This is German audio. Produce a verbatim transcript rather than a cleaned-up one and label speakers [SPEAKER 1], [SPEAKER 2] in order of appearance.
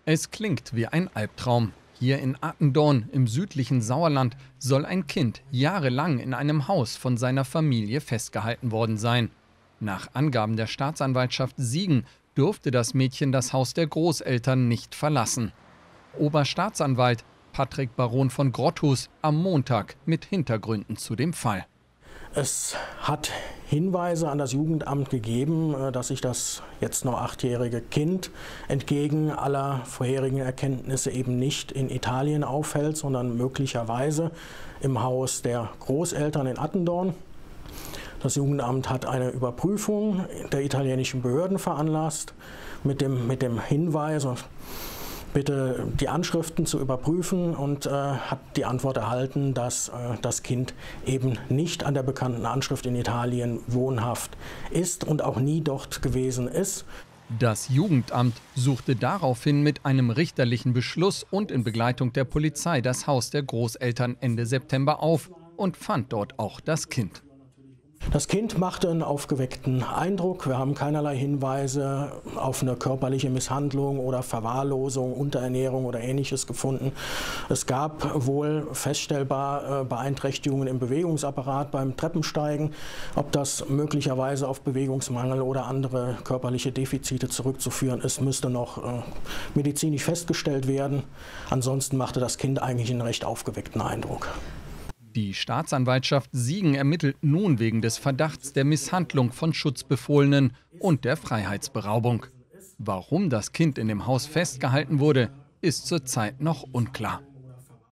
[SPEAKER 1] Es klingt wie ein Albtraum. Hier in Attendorn im südlichen Sauerland soll ein Kind jahrelang in einem Haus von seiner Familie festgehalten worden sein. Nach Angaben der Staatsanwaltschaft Siegen durfte das Mädchen das Haus der Großeltern nicht verlassen. Oberstaatsanwalt Patrick Baron von Grotthus am Montag mit Hintergründen zu dem Fall.
[SPEAKER 2] Es hat Hinweise an das Jugendamt gegeben, dass sich das jetzt noch achtjährige Kind entgegen aller vorherigen Erkenntnisse eben nicht in Italien aufhält, sondern möglicherweise im Haus der Großeltern in Attendorn. Das Jugendamt hat eine Überprüfung der italienischen Behörden veranlasst mit dem, mit dem Hinweis, bitte die Anschriften zu überprüfen, und äh, hat die Antwort erhalten, dass äh, das Kind eben nicht an der bekannten Anschrift in Italien wohnhaft ist und auch nie dort gewesen ist.
[SPEAKER 1] Das Jugendamt suchte daraufhin mit einem richterlichen Beschluss und in Begleitung der Polizei das Haus der Großeltern Ende September auf und fand dort auch das Kind.
[SPEAKER 2] Das Kind machte einen aufgeweckten Eindruck. Wir haben keinerlei Hinweise auf eine körperliche Misshandlung oder Verwahrlosung, Unterernährung oder Ähnliches gefunden. Es gab wohl feststellbar Beeinträchtigungen im Bewegungsapparat beim Treppensteigen. Ob das möglicherweise auf Bewegungsmangel oder andere körperliche Defizite zurückzuführen ist, müsste noch medizinisch festgestellt werden. Ansonsten machte das Kind eigentlich einen recht aufgeweckten Eindruck.
[SPEAKER 1] Die Staatsanwaltschaft Siegen ermittelt nun wegen des Verdachts der Misshandlung von Schutzbefohlenen und der Freiheitsberaubung. Warum das Kind in dem Haus festgehalten wurde, ist zurzeit noch unklar.